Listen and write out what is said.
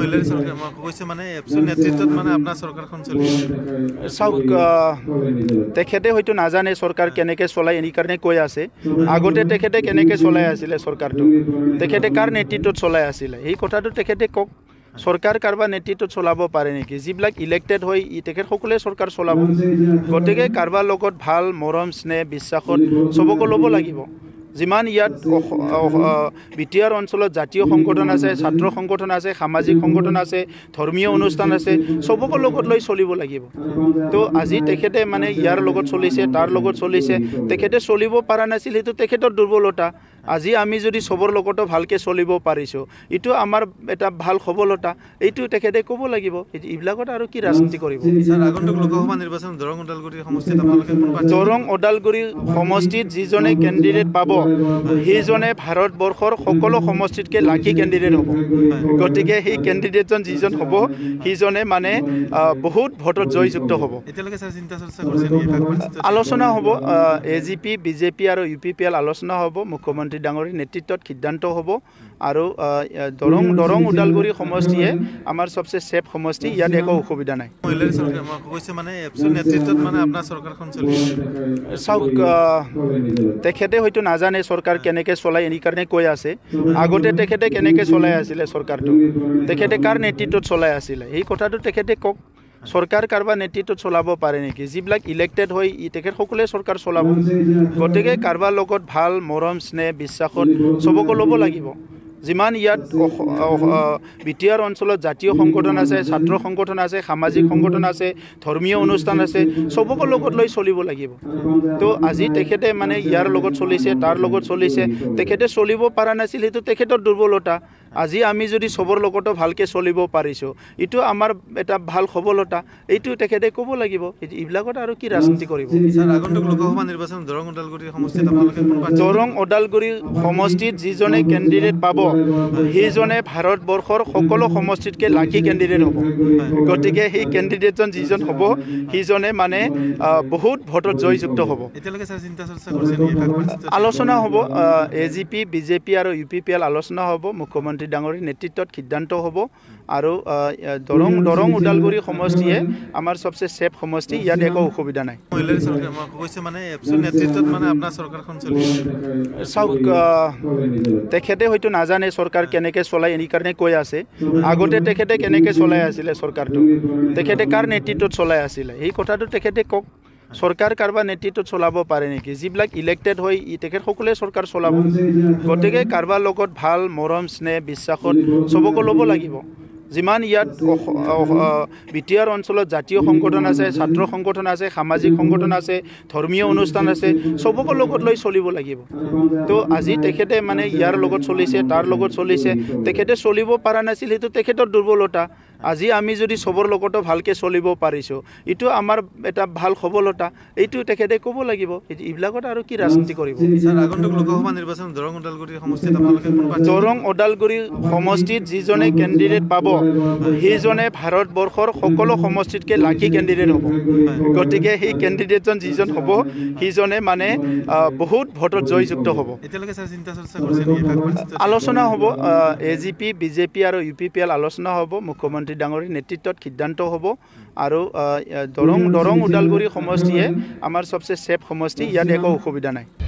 তেখেতে হয়তো নাজানে চৰকাৰ কেনেকৈ চলাই এই কাৰণে কৈ আছে আগতে তেখেতে কেনেকৈ চলাই আছিলে চৰকাৰটো তেখেতে কাৰ নেতৃত্বত চলাই আছিলে এই কথাটো তেখেতে কওক চৰকাৰ কাৰোবাৰ নেতৃত্বত চলাব পাৰে নেকি যিবিলাক ইলেক্টেড হৈ তেখেতসকলে চৰকাৰ চলাব গতিকে কাৰোবাৰ লগত ভাল মৰম স্নেহ বিশ্বাসত চবকো ল'ব লাগিব যিমান ইয়াত বিটিআৰ অঞ্চলত জাতীয় সংগঠন আছে ছাত্ৰ সংগঠন আছে সামাজিক সংগঠন আছে ধৰ্মীয় অনুষ্ঠান আছে চবকো লগত লৈ চলিব লাগিব তো আজি তেখেতে মানে ইয়াৰ লগত চলিছে তাৰ লগত চলিছে তেখেতে চলিব পৰা নাছিল সেইটো তেখেতৰ দুৰ্বলতা আজি আমি যদি সবৰ লগতো ভালকৈ চলিব পাৰিছোঁ এইটো আমাৰ এটা ভাল সবলতা এইটো তেখেতে ক'ব লাগিব এইবিলাকত আৰু কি ৰাজনীতি কৰিব দৰং ওদালগুৰি সমষ্টিত যিজনে কেণ্ডিডেট পাব সেইজনে ভাৰতবৰ্ষৰ সকলো সমষ্টিতকৈ লাকি কেণ্ডিডেট হ'ব গতিকে সেই কেণ্ডিডেটজন যিজন হ'ব সেইজনে মানে বহুত ভোটত জয়যুক্ত হ'ব আলোচনা হ'ব AGP BJP আৰু UPPL আলোচনা হ'ব মুখ্যমন্ত্ৰী ডাঙৰীৰ নেতৃত্বত সিদ্ধান্ত হ'ব আৰু দৰং ওদালগুৰি সমষ্টিয়ে আমাৰ সবচে সেফ সমষ্টি ইয়াত একো অসুবিধা নাই চাওক তেখেতে হয়তো নাজানে চৰকাৰ কেনেকৈ চলাই এই কাৰণে কৈ আছে আগতে তেখেতে কেনেকৈ চলাই আছিলে চৰকাৰটো তেখেতে কাৰ নেতৃত্বত চলাই আছিলে এই কথাটো তেখেতে কওক চৰকাৰ কাৰোবাৰ নেতৃত্বত চলাব পাৰে নেকি যিবিলাক ইলেক্টেড হৈ তেখেতসকলে চৰকাৰ চলাব গতিকে কাৰোবাৰ লগত ভাল মৰম স্নেহ বিশ্বাসত চবকো ল'ব লাগিব যিমান ইয়াত বিটিআৰ অঞ্চলত জাতীয় সংগঠন আছে ছাত্ৰ সংগঠন আছে সামাজিক সংগঠন আছে ধৰ্মীয় অনুষ্ঠান আছে চবকো লগত লৈ চলিব লাগিব তো আজি তেখেতে মানে ইয়াৰ লগত চলিছে তাৰ লগত চলিছে তেখেতে চলিব পৰা নাছিল সেইটো তেখেতৰ দুৰ্বলতা আজি আমি যদি সবৰ লগতো ভালকৈ চলিব পাৰিছোঁ এইটো আমাৰ এটা ভাল সবলতা এইটো তেখেতে ক'ব লাগিব এইবিলাকত আৰু কি ৰাজনীতি কৰিব দৰং ওদালগুৰি সমষ্টিত যিজনে কেণ্ডিডেট পাব সেইজনে ভাৰতবৰ্ষৰ সকলো সমষ্টিতকৈ লাকি কেণ্ডিডেট হ'ব গতিকে সেই কেণ্ডিডেটজন যিজন হ'ব সেইজনে মানে বহুত ভোটত জয়যুক্ত হ'ব আলোচনা হ'ব AGP BJP আৰু UPPL আলোচনা হ'ব মুখ্যমন্ত্ৰী ডাঙৰীৰ নেতৃত্বত সিদ্ধান্ত হ'ব আৰু দৰং ওদালগুৰি সমষ্টিয়ে আমাৰ সবচে সেফ সমষ্টি ইয়াত একো অসুবিধা নাই চাওক তেখেতে হয়তো নাজানে চৰকাৰ কেনেকৈ চলাই এই কাৰণে কৈ আছে আগতে তেখেতে কেনেকৈ চলাই আছিলে চৰকাৰটো তেখেতে কাৰ নেতৃত্বত চলাই আছিলে এই কথাটো তেখেতে কওক চৰকাৰ কাৰোবাৰ নেতৃত্বত চলাব পাৰে নেকি যিবিলাক ইলেক্টেড হৈ তেখেতসকলে চৰকাৰ চলাব গতিকে কাৰোবাৰ লগত ভাল মৰম স্নেহ বিশ্বাসত চবকো ল'ব লাগিব যিমান ইয়াত বিটিআৰ অঞ্চলত জাতীয় সংগঠন আছে ছাত্ৰ সংগঠন আছে সামাজিক সংগঠন আছে ধৰ্মীয় অনুষ্ঠান আছে চবকো লগত লৈ চলিব লাগিব তো আজি তেখেতে মানে ইয়াৰ লগত চলিছে তাৰ লগত চলিছে তেখেতে চলিব পৰা নাছিল সেইটো তেখেতৰ দুৰ্বলতা আজি আমি যদি সবৰ লগতো ভালকৈ চলিব পাৰিছোঁ এইটো আমাৰ এটা ভাল সবলতা এইটো তেখেতে ক'ব লাগিব এইবিলাকত আৰু কি ৰাজনীতি কৰিব দৰং ওদালগুৰি সমষ্টিত যিজনে কেণ্ডিডেট পাব সেইজনে ভাৰতবৰ্ষৰ সকলো সমষ্টিতকৈ লাকি কেণ্ডিডেট হ'ব গতিকে সেই কেণ্ডিডেটজন যিজন হ'ব সেইজনে মানে বহুত ভোটত জয়যুক্ত হ'ব আলোচনা হ'ব AGP BJP আৰু UPPL আলোচনা হ'ব মুখ্যমন্ত্ৰী ডাঙৰীৰ নেতৃত্বত সিদ্ধান্ত হ'ব আৰু দৰং ওদালগুৰি সমষ্টিয়ে আমাৰ সবচে সেফ সমষ্টি ইয়াত একো অসুবিধা নাই